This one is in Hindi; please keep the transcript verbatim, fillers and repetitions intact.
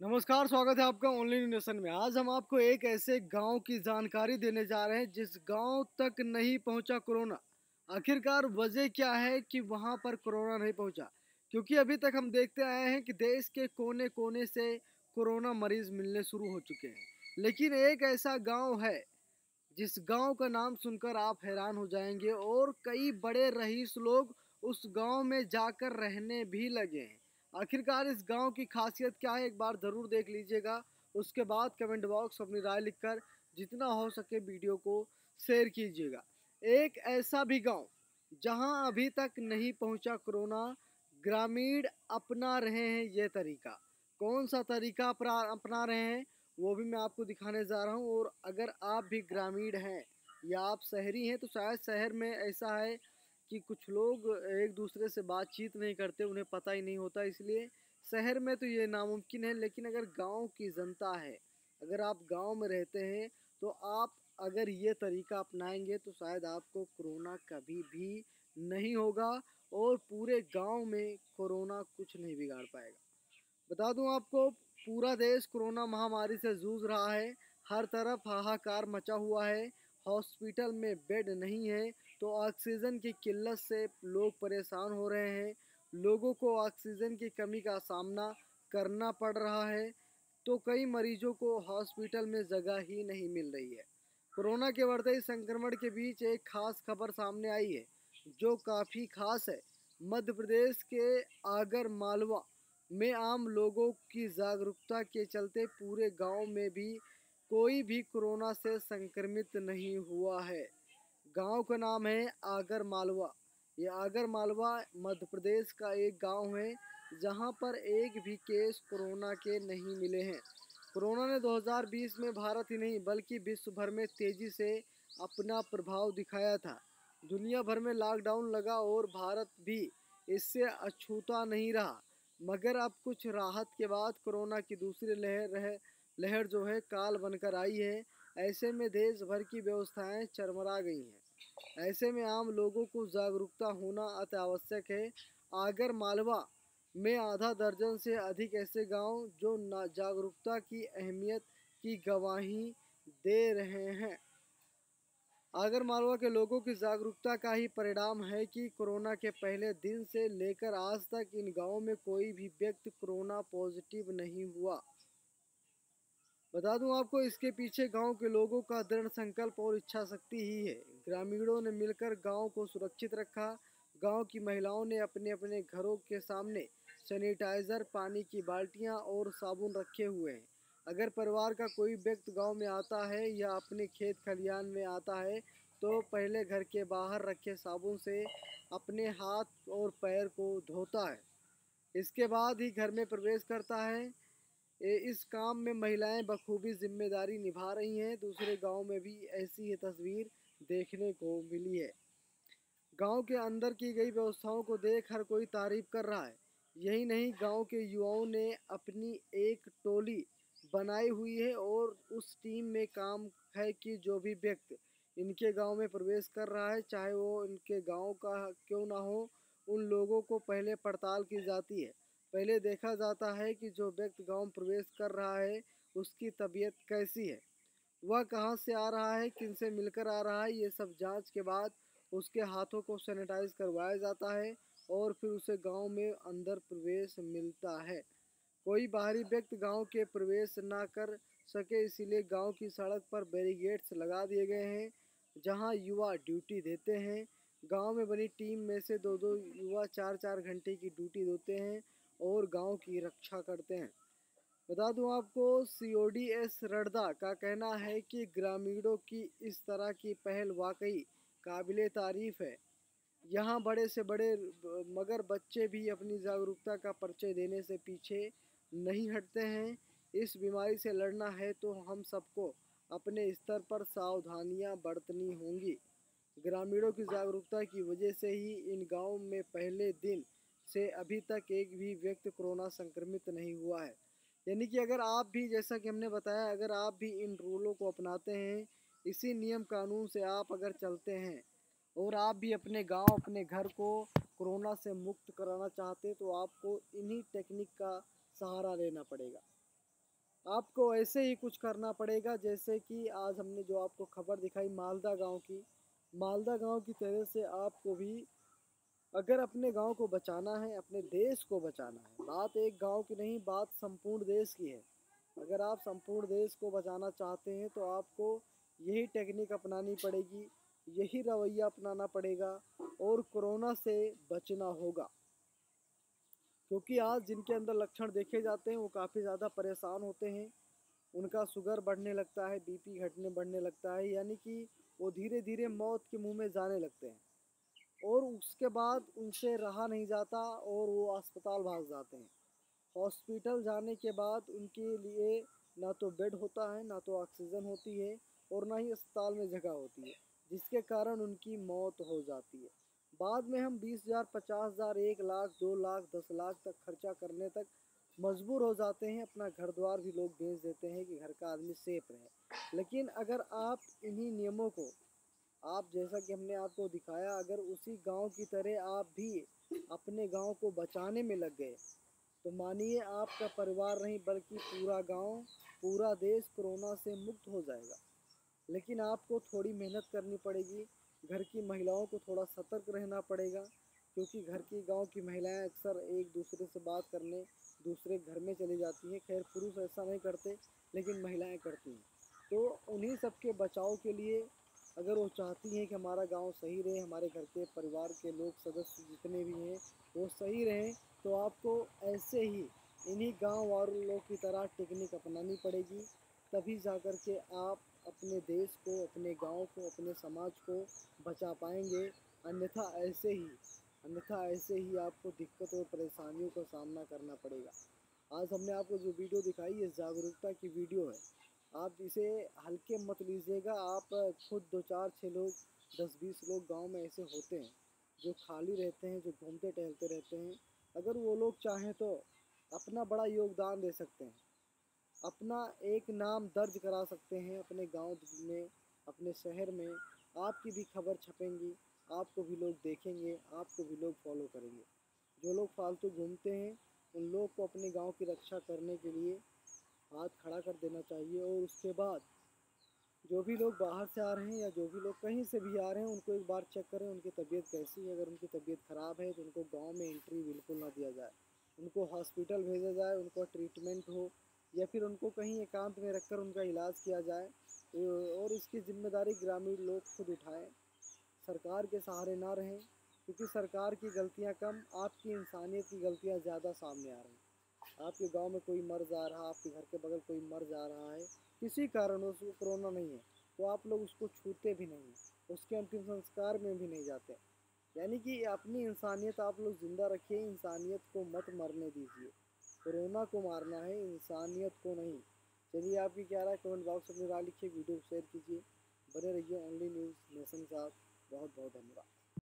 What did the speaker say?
नमस्कार, स्वागत है आपका ऑनलाइन नेशन में। आज हम आपको एक ऐसे गांव की जानकारी देने जा रहे हैं जिस गांव तक नहीं पहुंचा कोरोना। आखिरकार वजह क्या है कि वहां पर कोरोना नहीं पहुंचा? क्योंकि अभी तक हम देखते आए हैं कि देश के कोने कोने से कोरोना मरीज मिलने शुरू हो चुके हैं, लेकिन एक ऐसा गांव है जिस गांव का नाम सुनकर आप हैरान हो जाएंगे और कई बड़े रईस लोग उस गांव में जाकर रहने भी लगे हैं। आखिरकार इस गांव की खासियत क्या है, एक बार ज़रूर देख लीजिएगा। उसके बाद कमेंट बॉक्स अपनी राय लिखकर जितना हो सके वीडियो को शेयर कीजिएगा। एक ऐसा भी गांव जहां अभी तक नहीं पहुंचा कोरोना, ग्रामीण अपना रहे हैं ये तरीका। कौन सा तरीका अपना अपना रहे हैं वो भी मैं आपको दिखाने जा रहा हूँ। और अगर आप भी ग्रामीण हैं या आप शहरी हैं तो शायद शहर में ऐसा है कि कुछ लोग एक दूसरे से बातचीत नहीं करते, उन्हें पता ही नहीं होता, इसलिए शहर में तो ये नामुमकिन है। लेकिन अगर गांव की जनता है, अगर आप गांव में रहते हैं तो आप अगर ये तरीका अपनाएंगे तो शायद आपको कोरोना कभी भी नहीं होगा और पूरे गांव में कोरोना कुछ नहीं बिगाड़ पाएगा। बता दूं आपको, पूरा देश कोरोना महामारी से जूझ रहा है। हर तरफ हाहाकार मचा हुआ है। हॉस्पिटल में बेड नहीं है तो ऑक्सीजन की किल्लत से लोग परेशान हो रहे हैं। लोगों को ऑक्सीजन की कमी का सामना करना पड़ रहा है तो कई मरीजों को हॉस्पिटल में जगह ही नहीं मिल रही है। कोरोना के बढ़ते संक्रमण के बीच एक खास खबर सामने आई है जो काफ़ी खास है। मध्य प्रदेश के आगर मालवा में आम लोगों की जागरूकता के चलते पूरे गांव में भी कोई भी कोरोना से संक्रमित नहीं हुआ है। गांव का नाम है आगर मालवा। ये आगर मालवा मध्य प्रदेश का एक गांव है जहां पर एक भी केस कोरोना के नहीं मिले हैं। कोरोना ने दो हज़ार बीस में भारत ही नहीं बल्कि विश्व भर में तेजी से अपना प्रभाव दिखाया था। दुनिया भर में लॉकडाउन लगा और भारत भी इससे अछूता नहीं रहा। मगर अब कुछ राहत के बाद कोरोना की दूसरी लहर रह लहर जो है काल बनकर आई है। ऐसे में देश भर की व्यवस्थाएं चरमरा गई हैं। ऐसे में आम लोगों को जागरूकता होना अति आवश्यक है। आगर मालवा में आधा दर्जन से अधिक ऐसे गांव जो ना जागरूकता की अहमियत की गवाही दे रहे हैं। आगर मालवा के लोगों की जागरूकता का ही परिणाम है कि कोरोना के पहले दिन से लेकर आज तक इन गांवों में कोई भी व्यक्ति कोरोना पॉजिटिव नहीं हुआ। बता दूं आपको, इसके पीछे गांव के लोगों का दृढ़ संकल्प और इच्छा शक्ति ही है। ग्रामीणों ने मिलकर गांव को सुरक्षित रखा। गांव की महिलाओं ने अपने अपने घरों के सामने सैनिटाइजर, पानी की बाल्टियां और साबुन रखे हुए हैं। अगर परिवार का कोई व्यक्ति गांव में आता है या अपने खेत खलिहान में आता है तो पहले घर के बाहर रखे साबुन से अपने हाथ और पैर को धोता है। इसके बाद ही घर में प्रवेश करता है। ए- इस काम में महिलाएं बखूबी जिम्मेदारी निभा रही हैं। दूसरे गांव में भी ऐसी ही तस्वीर देखने को मिली है। गांव के अंदर की गई व्यवस्थाओं को देख हर कोई तारीफ कर रहा है। यही नहीं, गांव के युवाओं ने अपनी एक टोली बनाई हुई है और उस टीम में काम है कि जो भी व्यक्ति इनके गांव में प्रवेश कर रहा है, चाहे वो इनके गांव का क्यों ना हो, उन लोगों को पहले पड़ताल की जाती है। पहले देखा जाता है कि जो व्यक्ति गांव में प्रवेश कर रहा है उसकी तबीयत कैसी है, वह कहाँ से आ रहा है, किन से मिलकर आ रहा है। ये सब जांच के बाद उसके हाथों को सैनिटाइज करवाया जाता है और फिर उसे गांव में अंदर प्रवेश मिलता है। कोई बाहरी व्यक्ति गांव के प्रवेश ना कर सके, इसीलिए गांव की सड़क पर बैरिकेड्स लगा दिए गए हैं जहां युवा ड्यूटी देते हैं। गांव में बनी टीम में से दो दो युवा चार चार घंटे की ड्यूटी देते हैं और गांव की रक्षा करते हैं। बता दूं आपको, सी ओ डी एस रडदा का कहना है कि ग्रामीणों की इस तरह की पहल वाकई काबिले तारीफ है। यहाँ बड़े से बड़े मगर बच्चे भी अपनी जागरूकता का परिचय देने से पीछे नहीं हटते हैं। इस बीमारी से लड़ना है तो हम सबको अपने स्तर पर सावधानियां बरतनी होंगी। ग्रामीणों की जागरूकता की वजह से ही इन गांवों में पहले दिन से अभी तक एक भी व्यक्ति कोरोना संक्रमित नहीं हुआ है। यानी कि अगर आप भी, जैसा कि हमने बताया, अगर आप भी इन रूलों को अपनाते हैं, इसी नियम कानून से आप अगर चलते हैं और आप भी अपने गांव, अपने घर को कोरोना से मुक्त कराना चाहते हैं तो आपको इन्हीं टेक्निक का सहारा लेना पड़ेगा। आपको ऐसे ही कुछ करना पड़ेगा जैसे कि आज हमने जो आपको खबर दिखाई मालदा गांव की, मालदा गांव की तरह से आपको भी अगर अपने गांव को बचाना है, अपने देश को बचाना है, बात एक गांव की नहीं, बात संपूर्ण देश की है। अगर आप संपूर्ण देश को बचाना चाहते हैं तो आपको यही टेक्निक अपनानी पड़ेगी, यही रवैया अपनाना पड़ेगा और कोरोना से बचना होगा। क्योंकि आज जिनके अंदर लक्षण देखे जाते हैं वो काफ़ी ज़्यादा परेशान होते हैं, उनका शुगर बढ़ने लगता है, बीपी घटने बढ़ने लगता है, यानी कि वो धीरे धीरे मौत के मुंह में जाने लगते हैं और उसके बाद उनसे रहा नहीं जाता और वो अस्पताल भाग जाते हैं। हॉस्पिटल जाने के बाद उनके लिए ना तो बेड होता है, ना तो ऑक्सीजन होती है और ना ही अस्पताल में जगह होती है, जिसके कारण उनकी मौत हो जाती है। बाद में हम बीस हज़ार, पचास हज़ार, एक लाख, दो लाख, दस लाख तक खर्चा करने तक मजबूर हो जाते हैं। अपना घर द्वार भी लोग बेच देते हैं कि घर का आदमी सेफ रहे। लेकिन अगर आप इन्हीं नियमों को, आप जैसा कि हमने आपको दिखाया, अगर उसी गांव की तरह आप भी अपने गांव को बचाने में लग गए तो मानिए आपका परिवार नहीं बल्कि पूरा गांव, पूरा देश कोरोना से मुक्त हो जाएगा। लेकिन आपको थोड़ी मेहनत करनी पड़ेगी, घर की महिलाओं को थोड़ा सतर्क रहना पड़ेगा, क्योंकि घर की गांव की महिलाएं अक्सर एक दूसरे से बात करने दूसरे घर में चली जाती हैं। खैर पुरुष ऐसा नहीं करते लेकिन महिलाएं करती हैं। तो उन्हीं सब के बचाव के लिए अगर वो चाहती हैं कि हमारा गांव सही रहे, हमारे घर के परिवार के लोग सदस्य जितने भी हैं वो सही रहें, तो आपको ऐसे ही इन्हीं गांव वालों की तरह टेक्निक अपनानी पड़ेगी। तभी जा कर के आप अपने देश को, अपने गांव को, अपने समाज को बचा पाएंगे। अन्यथा ऐसे ही अन्यथा ऐसे ही आपको दिक्कत और परेशानियों का सामना करना पड़ेगा। आज हमने आपको जो वीडियो दिखाई ये जागरूकता की वीडियो है, आप इसे हल्के मत लीजिएगा। आप खुद दो चार छः लोग, दस बीस लोग गांव में ऐसे होते हैं जो खाली रहते हैं, जो घूमते टहलते रहते हैं। अगर वो लोग चाहें तो अपना बड़ा योगदान दे सकते हैं, अपना एक नाम दर्ज करा सकते हैं अपने गांव में, अपने शहर में। आपकी भी खबर छपेंगी, आपको भी लोग देखेंगे, आपको भी लोग फॉलो करेंगे। जो लोग फालतू घूमते हैं उन लोग को अपने गांव की रक्षा करने के लिए हाथ खड़ा कर देना चाहिए। और उसके बाद जो भी लोग बाहर से आ रहे हैं या जो भी लोग कहीं से भी आ रहे हैं उनको एक बार चेक करें उनकी तबीयत कैसी है। अगर उनकी तबीयत ख़राब है तो उनको गांव में एंट्री बिल्कुल ना दिया जाए, उनको हॉस्पिटल भेजा जाए, उनको ट्रीटमेंट हो या फिर उनको कहीं एकांत में रखकर उनका इलाज किया जाए। और इसकी जिम्मेदारी ग्रामीण लोग खुद उठाएं, सरकार के सहारे ना रहें, क्योंकि सरकार की गलतियां कम, आपकी इंसानियत की गलतियां ज़्यादा सामने आ रही हैं। आपके गांव में कोई मर जा रहा, आपके घर के बगल कोई मर जा रहा है, किसी कारण उसको कोरोना नहीं है, तो आप लोग उसको छूते भी नहीं, उसके अंतिम संस्कार में भी नहीं जाते। यानी कि अपनी इंसानियत आप लोग ज़िंदा रखिए, इंसानियत को मत मरने दीजिए। कोरोना को मारना है, इंसानियत को नहीं। चलिए आपकी क्या राय कमेंट बॉक्स में राय लिखिए, वीडियो को शेयर कीजिए। बने रहिए ओनली न्यूज़ नेशन के साथ। बहुत बहुत धन्यवाद।